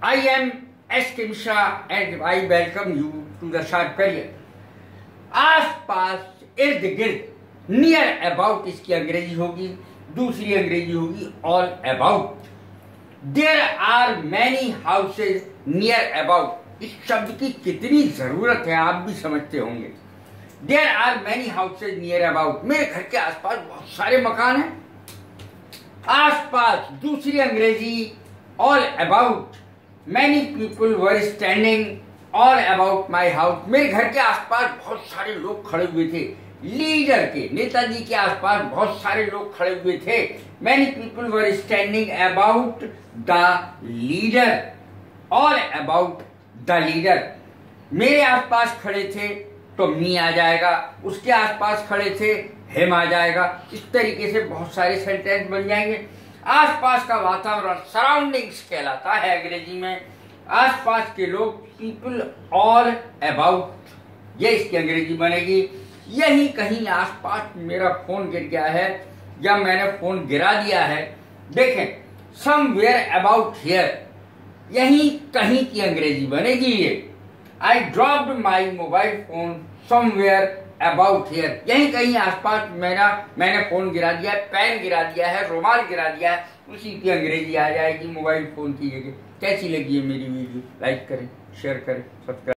I am S.K. Mishra and I welcome you to the Sharp Career. आस पास इर्द गिर्द near about इसकी अंग्रेजी होगी, दूसरी अंग्रेजी होगी all about. There are many houses near about. इस शब्द की कितनी जरूरत है आप भी समझते होंगे. There are many houses near about. मेरे घर के आसपास बहुत सारे मकान हैं. आसपास दूसरी अंग्रेजी all about. Many people were standing all about my house. मेरे घर के आसपास बहुत सारे लोग खड़े हुए थे. लीडर के, नेताजी के आसपास बहुत सारे लोग खड़े हुए थे. Many people were standing about the leader. All about the leader. मेरे आसपास खड़े थे तो मी आ जाएगा, उसके आसपास खड़े थे हिम आ जाएगा. इस तरीके से बहुत सारे सेंटेंस बन जाएंगे. आसपास का वातावरण सराउंडिंग्स कहलाता है अंग्रेजी में. आसपास के लोग पीपल ऑल अबाउट, ये इसकी अंग्रेजी बनेगी. यही कहीं आसपास मेरा फोन गिर गया है या मैंने फोन गिरा दिया है. देखें, समवेयर अबाउट हियर, यही कहीं की अंग्रेजी बनेगी ये. I dropped my mobile phone somewhere about here. यही कहीं आसपास मैंने फोन गिरा दिया है, पेन गिरा दिया है, रुमाल गिरा दिया है. उसी की अंग्रेजी आ जाएगी मोबाइल फोन की जगह. कैसी लगी है मेरी वीडियो? लाइक करें, शेयर करें, सब्सक्राइब